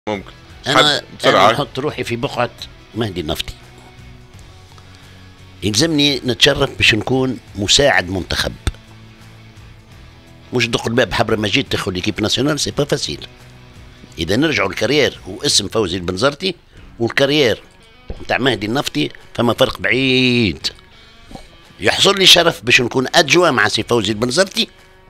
ممكن أنا بسرعة. نحط روحي في بقعة مهدي النفطي. يلزمني نتشرف باش نكون مساعد منتخب، مش دق الباب حبر مجيد تاخذ ليكيب ناسيونال، سي با فاسيل. اذا نرجعوا الكارير واسم فوزي البنزرتي والكارير نتاع مهدي النفطي فما فرق بعيد. يحصل لي شرف باش نكون ادجوا مع سي فوزي البنزرتي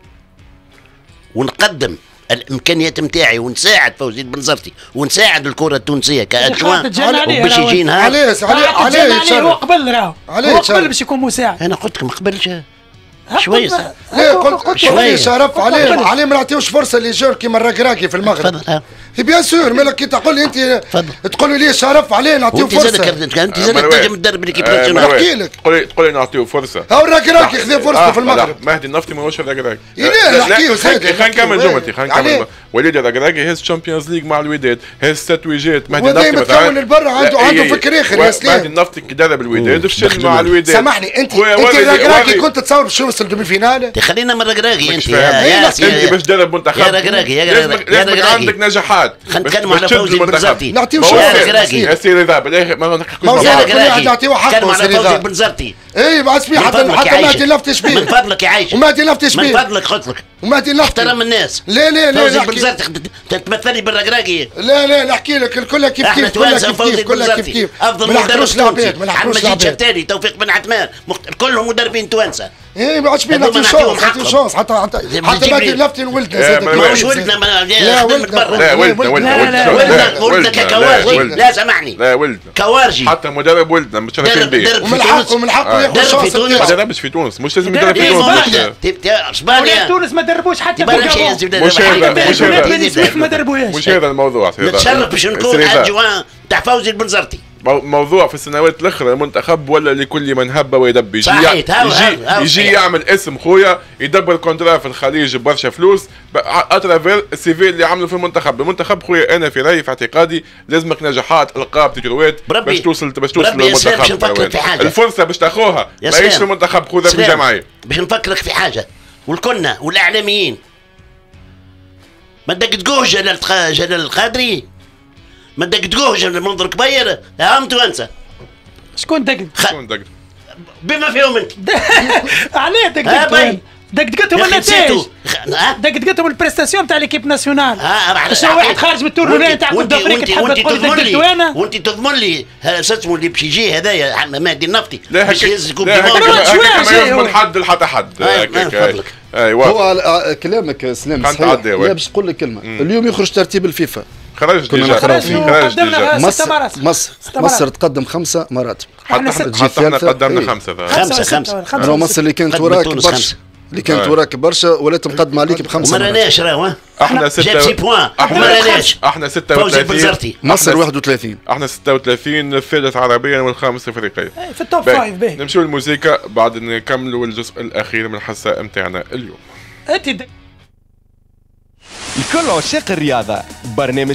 ونقدم الامكانيات نتاعي ونساعد فوزي البنزرتي ونساعد الكره التونسيه كادجوان وباش يجي نهار. عليه هو قبل راهو هو قبل باش يكون مساعد. انا قلت لك ما قبلش شويه ليه قلت شويه شرف عليه ما نعطيوش فرصه اللي جور كيما الركراكي في المغرب. بيان سور مالك كي تقول لي انت تقول لي شرف عليه نعطيه فرصه. انت زاد تنجم تدرب ليكيب ناسيونال. نحكي لك تقول لي نعطيه فرصه. هاو الركراكي خذ فرصته في المغرب. مهدي النفطي ماهوش الركراكي. نحكيه خلينا نكمل جملتي وليد الركراكي هز تشامبيونز ليج مع الوداد، هز تتويجات. مهدي النفطي متكون البر عنده فكر اخر يا سلام. مهدي النفطي كي درب الوداد فشل مع الوداد. سامحني انت الركراكي كنت تصور باش يوصل دومي فينال. خلينا من الركراكي انت انت باش تدرب منتخب يا ركراكي لازم عندك نجاحات. نتكلموا على فوزي البنزرتي. نعطيو يا سيدي ذا بالاخر ما نحكيوش مع بعض. نعطيو حقه نتكلموا على فوزي البنزرتي. اي ما عادش حتى مهدي النفطي شبيه. من فضلك يا عايش. ومهدي النفطي شبيه. من فضلك قلت لك. ومهدي النفطي احترم الناس. لا فوزي البنزرتي تتمثلني بالركراكي. لا نحكي لك الكل كيف كيف كلها كيف كيف افضل مدرب تونسي محمد مجيد شتاني توفيق بن عثمان كلهم مدربين توانسه. ايه ما عادش بيه نعطيو شونس حتى مهدي النفطي ولدنا ماهوش ولدنا. لا ولدنا ككوارجي. لا سامحني لا ولدنا كوارجي حتى مدرب ولدنا متشرفين به. ومن حقه ياخذ شونس. ما دربش في تونس مش لازم يدرب في تونس. اسبانيا تونس ما دربوش حتى مش هذا الموضوع. نتشرف باش نكون ادجوان تاع فوزي البنزرتي. موضوع في السنوات الاخرى المنتخب ولا لكل من هب ويدب يجي يعمل اسم خويا يدبر كونترا في الخليج ببرشا فلوس اترافير السي في اللي عمله في المنتخب خويا. انا في رايي في اعتقادي لازمك نجاحات القاب تجروات باش توصل للمنتخب. الفرصه باش تاخوها ماهيش في المنتخب خذها في الجمعيه. باش نفكرك في حاجه والكلنا والاعلاميين ما دقدقوه جلال القادري ما دقدقوه جلال منظر كبير هم توانسه. شكون دقد؟ بما فيهم انت. عليه دقدقتهم النتائج دقدقتهم البريستاسيون تاع ليكيب ناسيونال. باش واحد خارج من التورنيات تاع كوب افريقيا تحب تقول دقدقت وانا وانت تضمن لي اسمه اللي باش يجي هذايا مهدي النفطي باش يهز كوب من حد لحتى حد. ايوه هو كلامك سلام صحيح. لا باش نقول لك كلمه اليوم يخرج ترتيب الفيفا. خرج مصر تقدم 5 مرات. حتى احنا قدمنا 5 مصر اللي كانت وراك برشا ولات مقدم عليك ب5 وما راناش راهو. احنا 6 بوان وما راناش. احنا 36 مصر 31. احنا 36 الثالث عربيا والخامس افريقيا في التوب 5. نمشيو للموسيقى بعد نكملوا الجزء الاخير من الحصه نتاعنا اليوم. لكل عشاق الرياضه برنامج